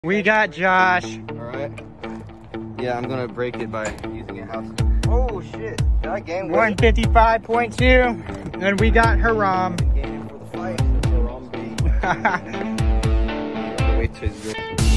We got Josh. Alright. Yeah, I'm gonna break it by using a house. Oh shit. Did I gain weight? 155.2. And we got Hiram. Gaining for the fight. Hiram B. Wait till he's good.